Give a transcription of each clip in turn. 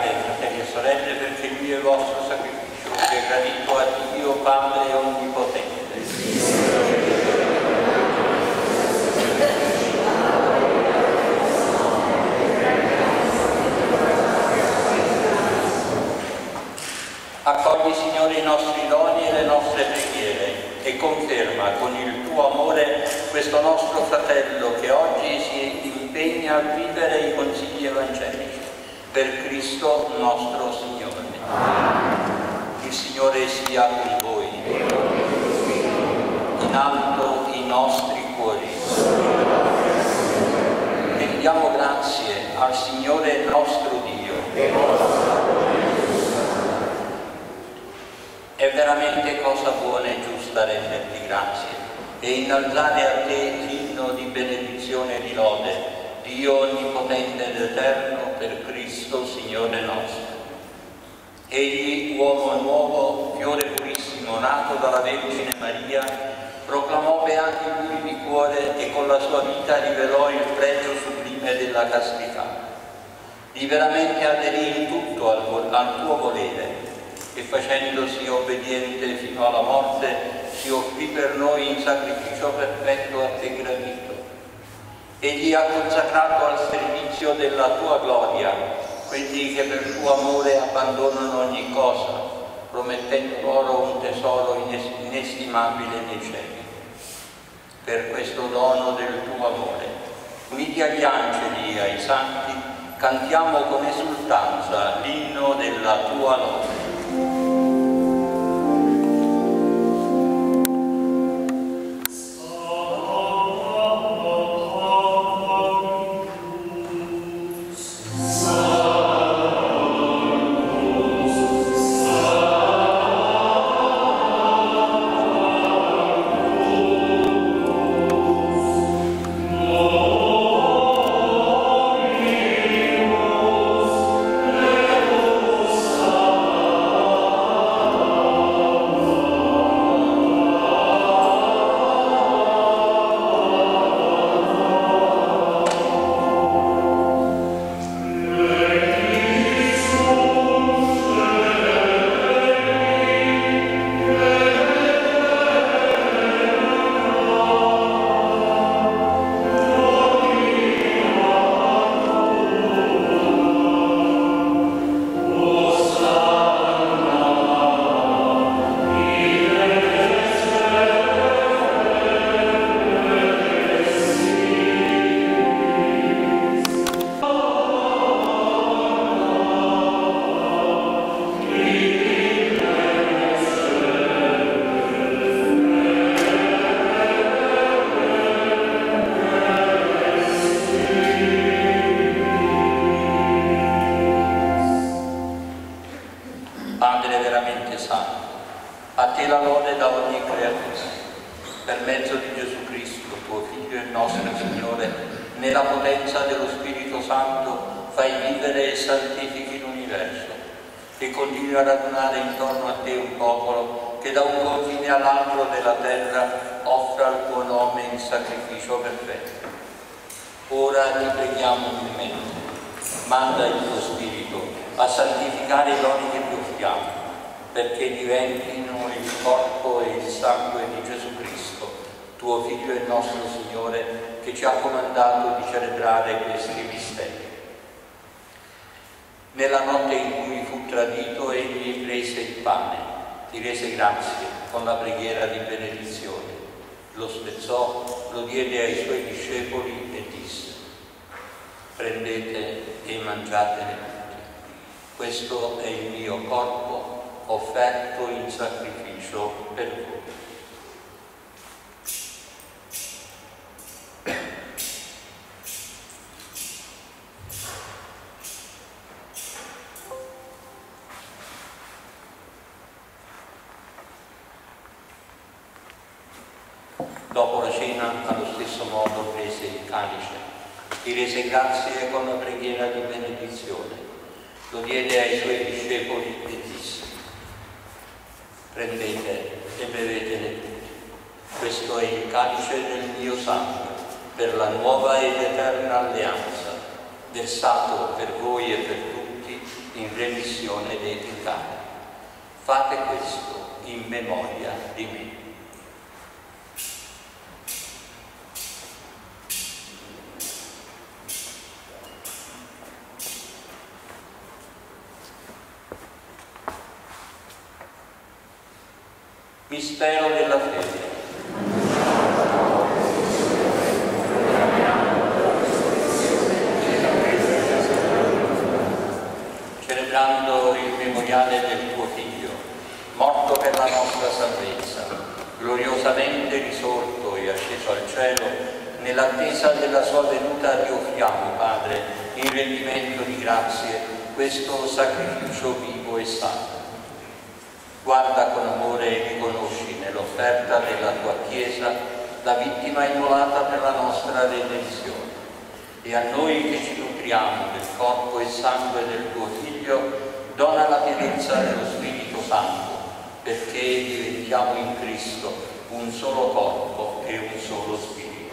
fratelli e sorelle, perché lui è il vostro sacrificio, che è gradito a Dio Padre Onnipotente. Accogli, Signore, i nostri doni e le nostre preghiere e conferma con il tuo amore questo nostro fratello che oggi si impegna a vivere i consigli evangelici. Per Cristo nostro Signore. Il Signore sia con voi. In alto i nostri cuori. Rendiamo grazie al Signore nostro Dio. È veramente cosa buona e giusta renderti grazie e innalzare a te l'inno di benedizione e di lode, Dio onnipotente ed eterno, per Cristo Signore nostro. Egli, uomo nuovo, fiore purissimo, nato dalla Vergine Maria, proclamò beati i puri di cuore e con la sua vita rivelò il pregio sublime della castità. Liberamente aderì in tutto al tuo volere, e facendosi obbediente fino alla morte, si offrì per noi in sacrificio perfetto a te gradito. Egli ha consacrato al servizio della tua gloria quelli che per tuo amore abbandonano ogni cosa, promettendo loro un tesoro inestimabile nei cieli. Per questo dono del tuo amore, uniti agli angeli e ai santi, cantiamo con esultanza l'inno della tua lode. Nella potenza dello Spirito Santo fai vivere e santifichi l'universo e continui a radunare intorno a te un popolo che da un confine all'altro della terra offra il tuo nome in sacrificio perfetto. Ora ti preghiamo umilmente, manda il tuo Spirito a santificare i doni che ti offriamo, perché diventino il corpo e il sangue di Gesù Cristo, tuo Figlio e nostro Signore, che ci ha comandato di celebrare questi misteri. Nella notte in cui fu tradito, egli prese il pane, ti rese grazie con la preghiera di benedizione, lo spezzò, lo diede ai suoi discepoli e disse: prendete e mangiatene tutti, questo è il mio corpo offerto in sacrificio per voi. Dopo la cena, allo stesso modo, prese il calice, ti rese grazie con la preghiera di benedizione, lo diede ai suoi discepoli e disse: prendete e bevetene tutti, questo è il calice del mio sangue, per la nuova ed eterna alleanza, versato per voi e per tutti in remissione dei peccati. Fate questo in memoria di me. Mistero della fede. Celebrando il memoriale del tuo Figlio, morto per la nostra salvezza, gloriosamente risorto e asceso al cielo, nell'attesa della sua venuta ti offriamo, Padre, in rendimento di grazie, questo sacrificio vivo e santo. Guarda con amore e riconosci nell'offerta della tua Chiesa la vittima immolata per la nostra redenzione. E a noi che ci nutriamo del corpo e sangue del tuo Figlio, dona la pienezza dello Spirito Santo, perché diventiamo in Cristo un solo corpo e un solo Spirito.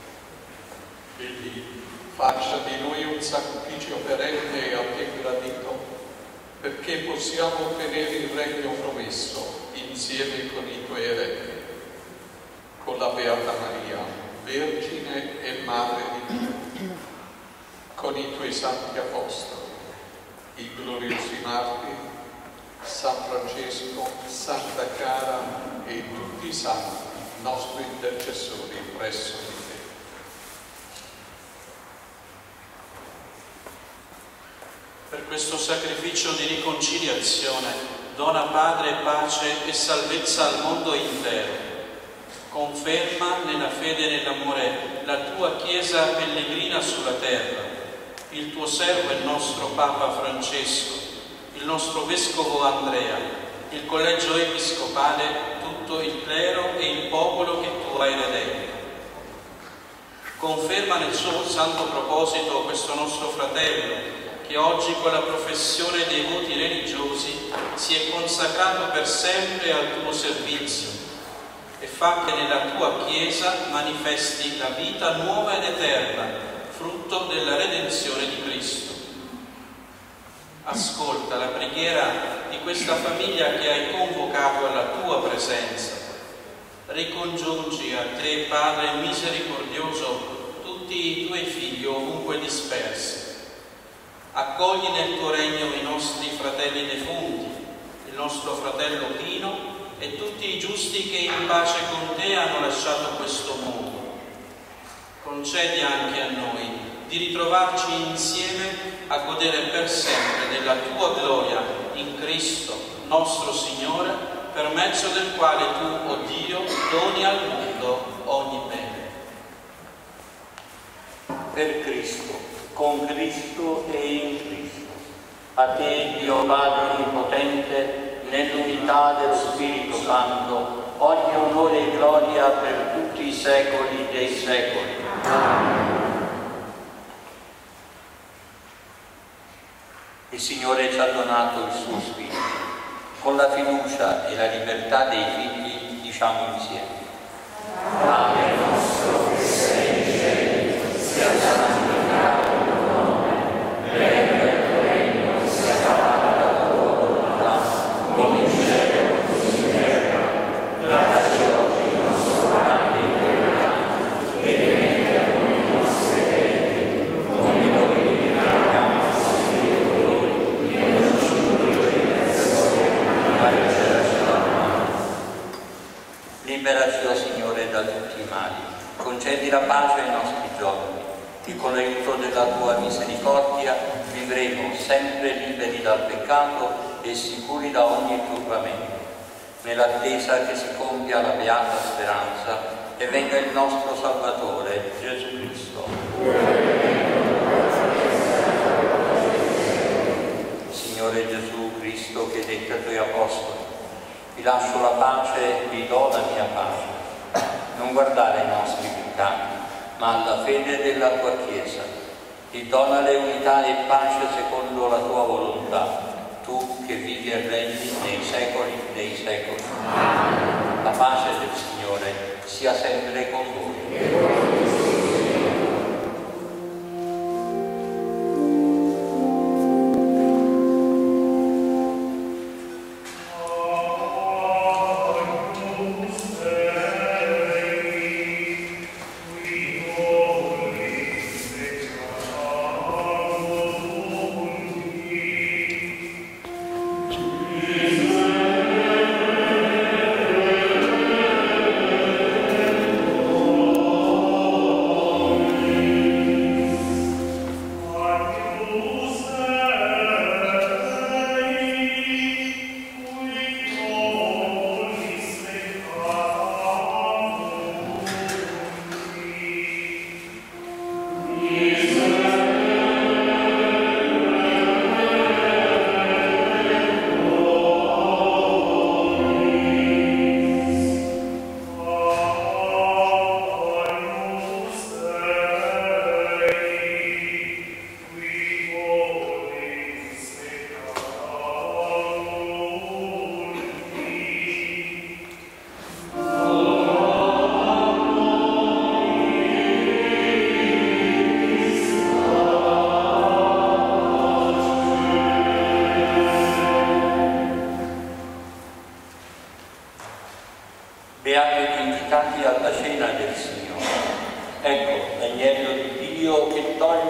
Egli faccia di noi un sacrificio perenne e a te gradito, perché possiamo ottenere il regno promesso insieme con i tuoi eredi, con la Beata Maria, Vergine e Madre di Dio, con i tuoi santi apostoli, i gloriosi martiri, San Francesco, Santa Cara e tutti i santi, nostri intercessori presso di te. Per questo sacrificio di riconciliazione, dona Padre pace e salvezza al mondo intero. Conferma nella fede e nell'amore la tua Chiesa pellegrina sulla terra, il tuo servo e il nostro Papa Francesco, il nostro Vescovo Andrea, il Collegio Episcopale, tutto il clero e il popolo che tu hai redento. Conferma nel suo santo proposito questo nostro fratello, che oggi con la professione dei voti religiosi si è consacrato per sempre al tuo servizio e fa che nella tua Chiesa manifesti la vita nuova ed eterna, frutto della redenzione di Cristo. Ascolta la preghiera di questa famiglia che hai convocato alla tua presenza. Ricongiungi a te, Padre misericordioso, tutti i tuoi figli ovunque dispersi. Accogli nel tuo regno i nostri fratelli defunti, il nostro fratello Pino e tutti i giusti che in pace con te hanno lasciato questo mondo. Concedi anche a noi di ritrovarci insieme a godere per sempre della tua gloria in Cristo, nostro Signore, per mezzo del quale tu, o Dio, doni al mondo ogni bene. Per Cristo, con Cristo e in Cristo. A te, Dio Padre Onnipotente, nell'unità dello Spirito Santo, ogni onore e gloria per tutti i secoli dei secoli. Amen. Il Signore ci ha donato il suo Spirito. Con la fiducia e la libertà dei figli diciamo insieme. Padre nostro che sei nei cieli, sia santificato il tuo nome, venga il tuo regno, sia fatta la tua volontà, come in cielo così in terra. Dacci oggi il nostro pane quotidiano e rimetti a noi i nostri debiti, come noi li rimettiamo ai nostri debitori, e non ci indurre in tentazione, ma liberaci dal male. Liberaci, o Signore, da tutti i mali. Concedi la pace ai nostri giorni e con l'aiuto della tua misericordia vivremo sempre liberi dal peccato e sicuri da ogni turbamento, nell'attesa che si compia la beata speranza e venga il nostro Salvatore, Gesù Cristo. Signore Gesù Cristo, che hai detto ai tuoi apostoli: vi lascio la pace, vi do la mia pace. Non guardare ai nostri peccati, ma alla fede della tua Chiesa. Ti donale unità e pace secondo la tua volontà, tu che vivi e regni nei secoli dei secoli. La pace del Signore sia sempre con voi.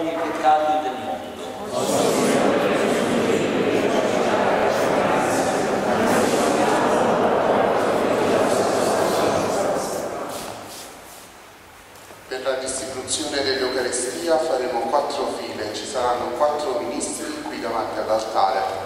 i peccati del mondo. Per la distribuzione dell'Eucaristia faremo 4 file, ci saranno 4 ministri qui davanti all'altare.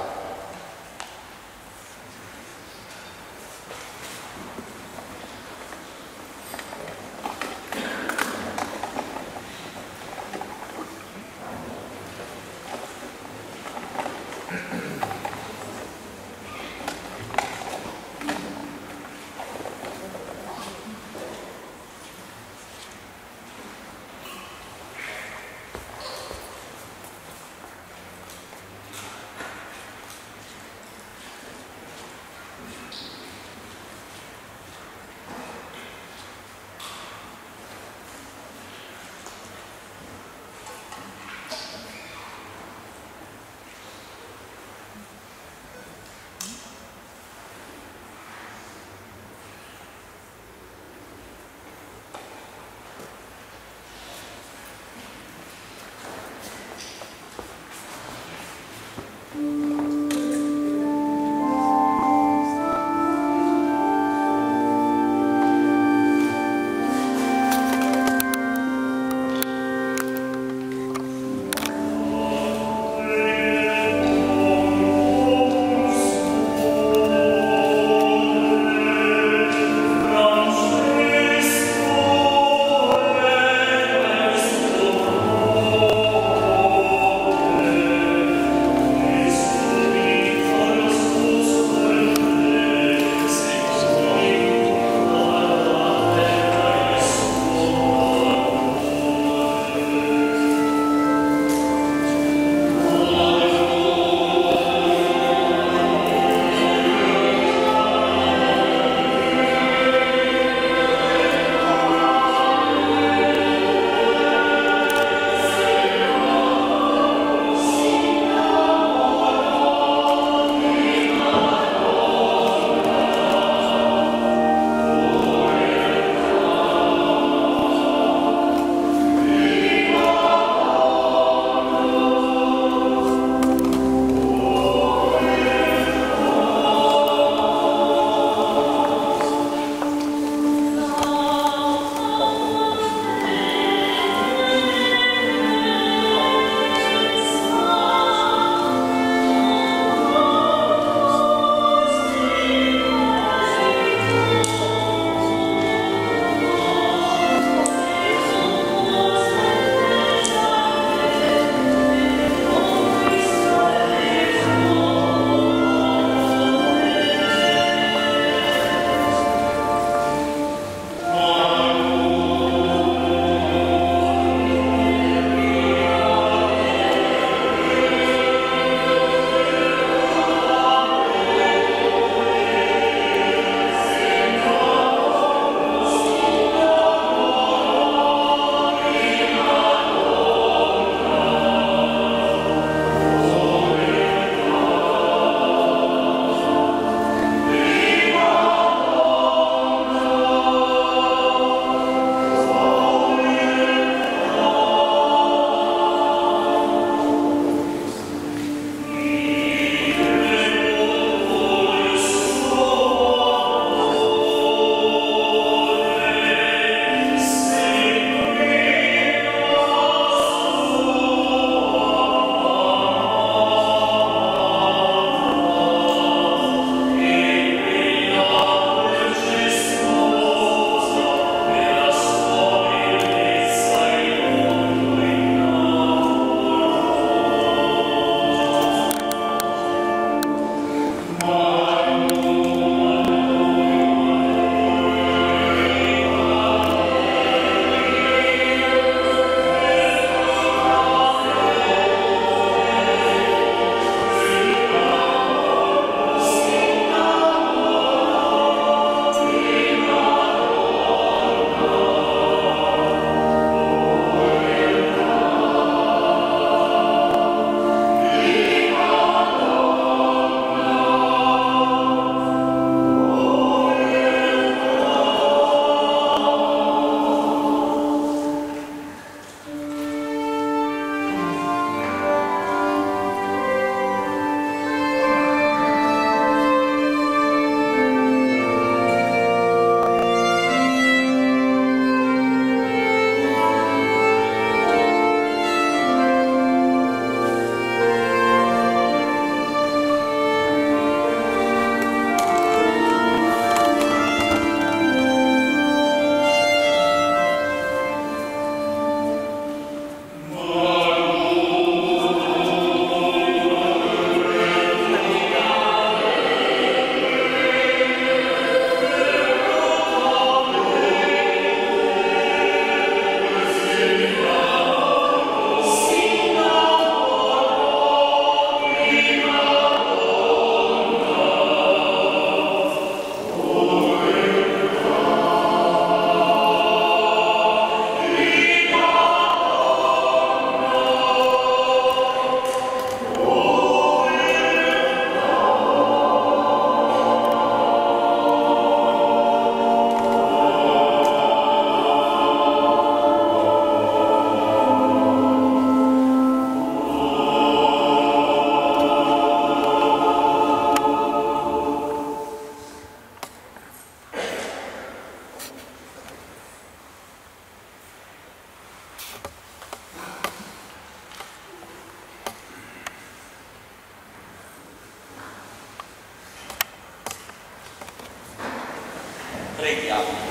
Preghiamo.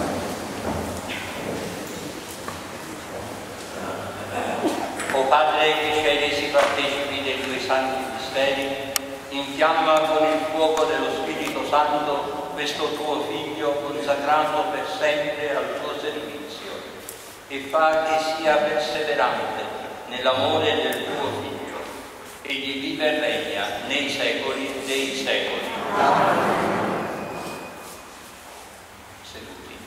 O Padre che ci hai resi partecipi dei tuoi santi misteri, infiamma con il fuoco dello Spirito Santo questo tuo Figlio consacrato per sempre al tuo servizio e fa che sia perseverante nell'amore del tuo Figlio. Egli vive e regna nei secoli dei secoli. Seduti.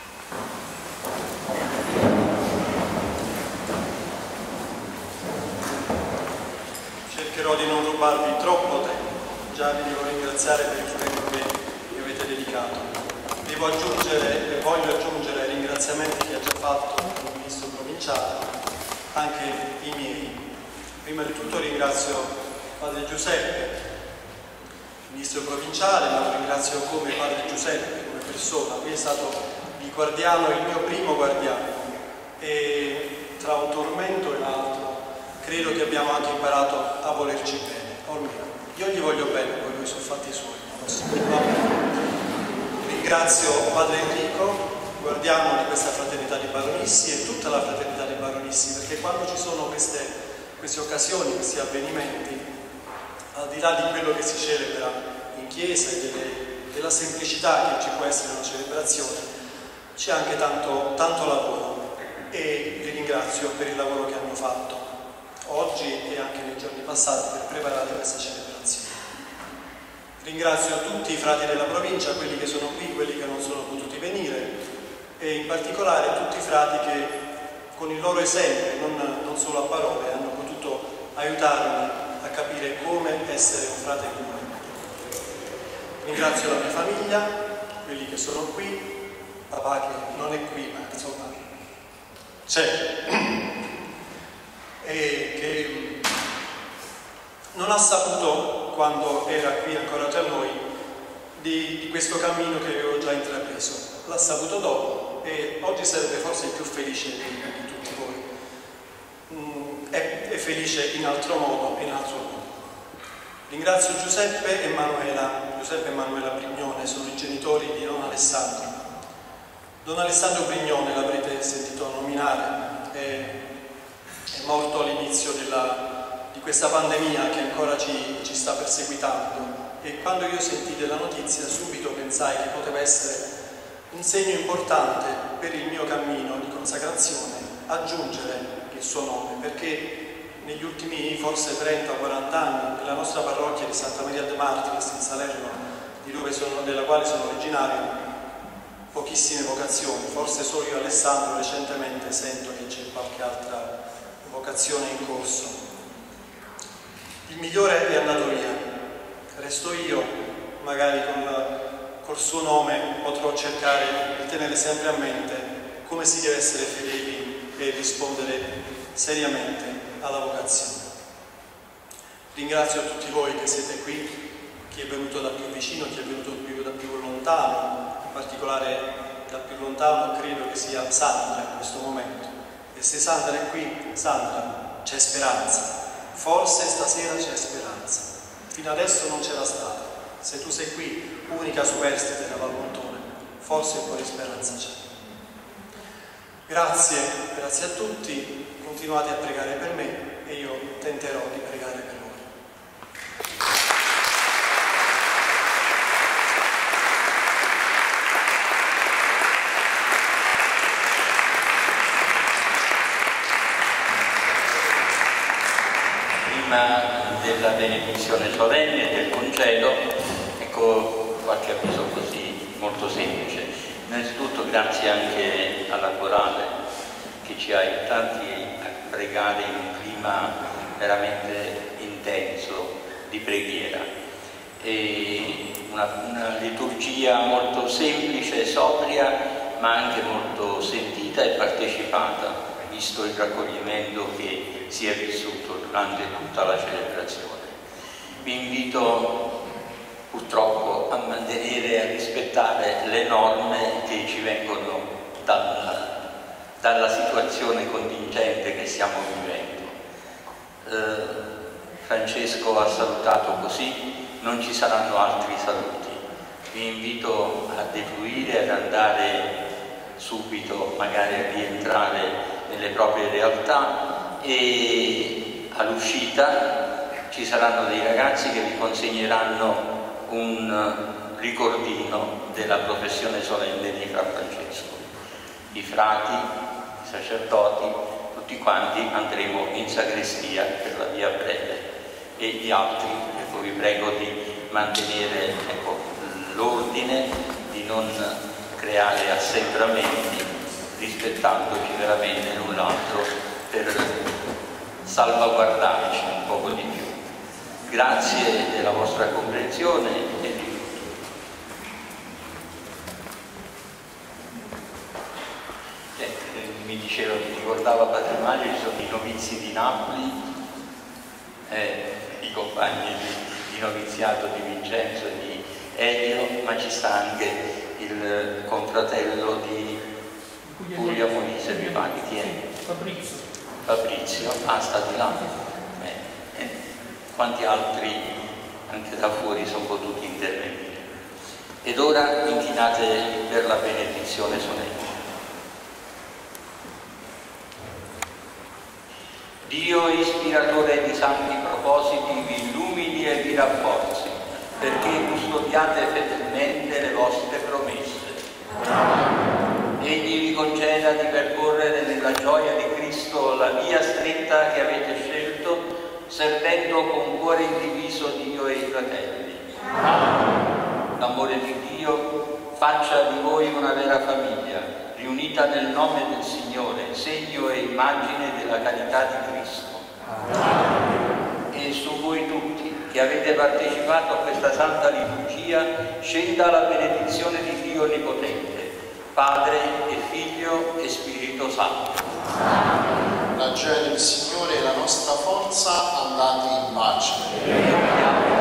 Cercherò di non rubarvi troppo tempo. Già vi devo ringraziare per il tempo che mi avete dedicato. Voglio aggiungere ai ringraziamenti che ha già fatto il Ministro Provinciale, anche i miei. Prima di tutto ringrazio Padre Giuseppe, Ministro Provinciale, ma lo ringrazio come Padre Giuseppe, come persona. Lui è stato il guardiano, il mio primo guardiano, e tra un tormento e l'altro credo che abbiamo anche imparato a volerci bene. Ormai io gli voglio bene, poi lui sono fatti suoi, non lo so. Ringrazio Padre Enrico, guardiano di questa fraternità di Baronissi e tutta la fraternità di Baronissi, perché quando ci sono queste occasioni, questi avvenimenti, al di là di quello che si celebra in chiesa e della semplicità che ci può essere in una celebrazione, c'è anche tanto lavoro, e li ringrazio per il lavoro che hanno fatto oggi e anche nei giorni passati per preparare questa celebrazione. Ringrazio tutti i frati della provincia, quelli che sono qui, quelli che non sono potuti venire, e in particolare tutti i frati che con il loro esempio, non solo a parole, hanno potuto aiutarmi a capire come essere un frate comune. Ringrazio la mia famiglia, quelli che sono qui, papà che non è qui, ma insomma c'è, e che non ha saputo, quando era qui ancora tra noi, di questo cammino che avevo già intrapreso. L'ha saputo dopo e oggi sarebbe forse il più felice di tutti voi. È felice in altro modo, Ringrazio Giuseppe e Manuela Brignone, sono i genitori di Don Alessandro. Don Alessandro Brignone, l'avrete sentito nominare, è morto all'inizio di questa pandemia che ancora ci sta perseguitando, e quando io sentii della notizia subito pensai che poteva essere un segno importante per il mio cammino di consacrazione aggiungere il suo nome, perché negli ultimi forse 30-40 anni nella nostra parrocchia di Santa Maria de Martires in Salerno, della quale sono originario, pochissime vocazioni, forse solo io Alessandro recentemente sento che c'è qualche altra vocazione in corso. Il migliore è andato via, resto io, magari col suo nome potrò cercare di tenere sempre a mente come si deve essere fedeli e rispondere seriamente alla vocazione. Ringrazio tutti voi che siete qui, chi è venuto da più vicino, chi è venuto da più lontano, in particolare da più lontano credo che sia Sandra in questo momento, e se Sandra è qui, Sandra, c'è speranza, forse stasera c'è speranza, fino adesso non c'era stata, se tu sei qui, unica superstite da Valmontone, forse un po' di speranza c'è. Grazie a tutti, continuate a pregare per me e io tenterò di pregare per voi. Prima della benedizione solenne del congedo, ecco qualche avviso così molto semplice. Innanzitutto grazie anche alla corale che ci ha aiutati a pregare in un clima veramente intenso di preghiera. E una liturgia molto semplice e sobria, ma anche molto sentita e partecipata, visto il raccoglimento che si è vissuto durante tutta la celebrazione. Vi invito purtroppo a mantenere e a rispettare le norme che ci vengono dalla situazione contingente che stiamo vivendo. Francesco ha salutato così, non ci saranno altri saluti. Vi invito a defluire, ad andare subito, magari a rientrare nelle proprie realtà, e all'uscita ci saranno dei ragazzi che vi consegneranno un ricordino della professione solenne di Fra Francesco. I frati, i sacerdoti, tutti quanti andremo in sagrestia per la via breve, e gli altri, ecco, vi prego di mantenere, ecco, l'ordine, di non creare assembramenti, rispettandoci veramente l'un l'altro per salvaguardarci un poco di più. Grazie della vostra comprensione e di mi diceva, mi ricordava Padre Mario, ci sono i novizi di Napoli, i compagni di noviziato di Vincenzo e di Elio, ma ci sta anche il confratello di Puglia Molise, mi pare, chi è? Fabrizio, sta di là. Quanti altri anche da fuori sono potuti intervenire. Ed ora inchinate per la benedizione solenne. Dio, ispiratore di santi propositi, vi illumini e vi rafforzi, perché custodiate fedelmente le vostre promesse. Egli vi conceda di percorrere nella gioia di Cristo la via stretta che avete scelto, servendo con cuore indiviso Dio e i fratelli. L'amore di Dio faccia di voi una vera famiglia, riunita nel nome del Signore, segno e immagine della carità di Cristo. E su voi tutti che avete partecipato a questa santa liturgia scenda la benedizione di Dio Onnipotente, Padre e Figlio e Spirito Santo. La gioia del Signore è la nostra forza, andate in pace.